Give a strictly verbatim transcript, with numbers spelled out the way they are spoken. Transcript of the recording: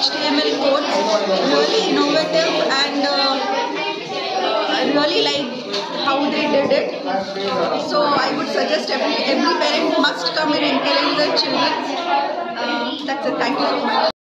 H T M L codes, really innovative, and uh, I really like how they did it. So I would suggest every every parent must come and encourage their children. Uh, that's it. Thank you so much.